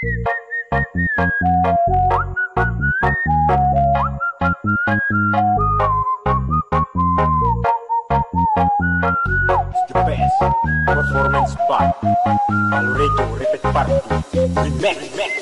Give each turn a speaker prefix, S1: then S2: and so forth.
S1: The best performance by Alredo Repeat Party. Remix.